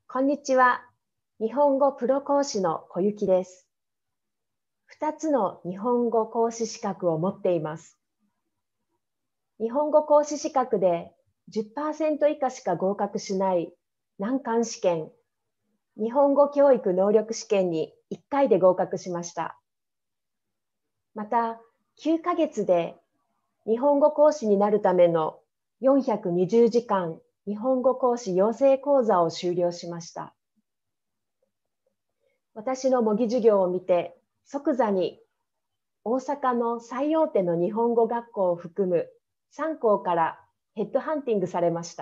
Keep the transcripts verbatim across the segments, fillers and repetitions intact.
こんにちは。日本語プロ講師の小雪です。ふたつの日本語講師資格を持っています。日本語講師資格で じゅっパーセント 以下しか合格しない難関試験、日本語教育能力試験にいっかいで合格しました。また、きゅうかげつで日本語講師になるためのよんひゃくにじゅうじかん日本語講師養成講座を修了しました。私の模擬授業を見て、即座に大阪の最大手の日本語学校を含むさん校からヘッドハンティングされました。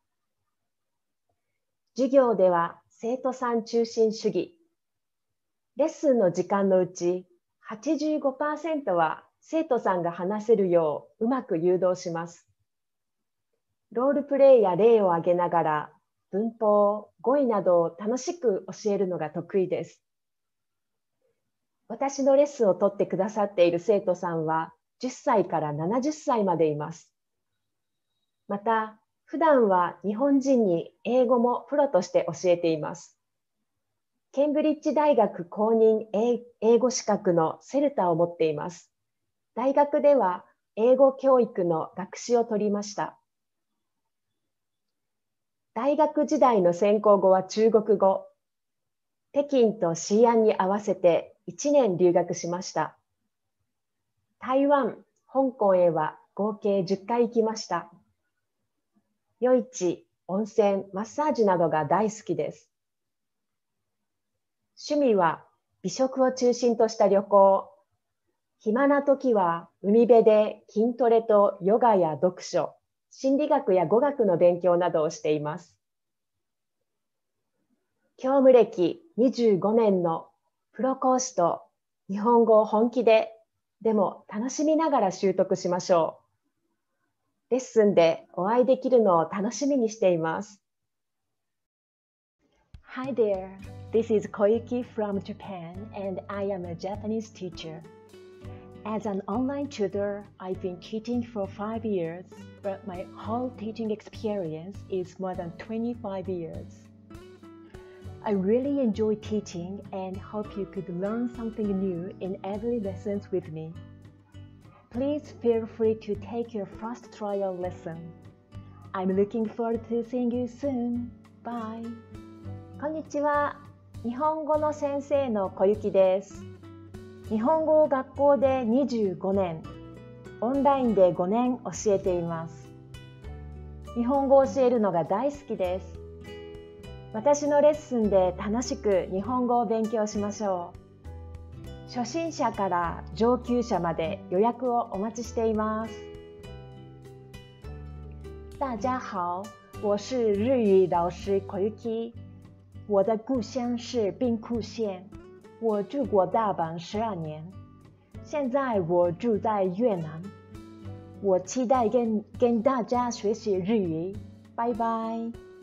授業では生徒さん中心主義。レッスンの時間のうち はちじゅうごパーセント は生徒さんが話せるよううまく誘導します。ロールプレイや例を挙げながら文法、語彙などを楽しく教えるのが得意です。私のレッスンを取ってくださっている生徒さんはじゅっさいからななじゅっさいまでいます。また、普段は日本人に英語もプロとして教えています。ケンブリッジ大学公認英語資格のセルタを持っています。大学では英語教育の学士を取りました。大学時代の専攻語は中国語。北京と西安に合わせていちねん留学しました。台湾、香港へは合計じゅっかい行きました。夜市、温泉、マッサージなどが大好きです。趣味は美食を中心とした旅行。暇な時は海辺で筋トレとヨガや読書、心理学や語学の勉強などをしています。教務歴にじゅうごねんのプロ講師と日本語を本気で、でも楽しみながら習得しましょう。レッスンでお会いできるのを楽しみにしています。 Hi there, this is Koyuki from Japan and I am a Japanese teacher. As an online tutor, I've been teaching for five years, but my whole teaching experience is more than twenty-five years. I really enjoy teaching and hope you could learn something new in every lesson with me. Please feel free to take your first trial lesson. I'm looking forward to seeing you soon. Bye. こんにちは。日本語の先生の小雪です。日本語を学校でにじゅうごねん、オンラインでごねん教えています。日本語を教えるのが大好きです。私のレッスンで楽しく日本語を勉強しましょう。初心者から上級者まで予約をお待ちしています。 大家好，我是日语老师小雪。我的故乡是兵库县，我住过大阪十二年，现在我住在越南。我期待跟跟大家学习日语，拜拜。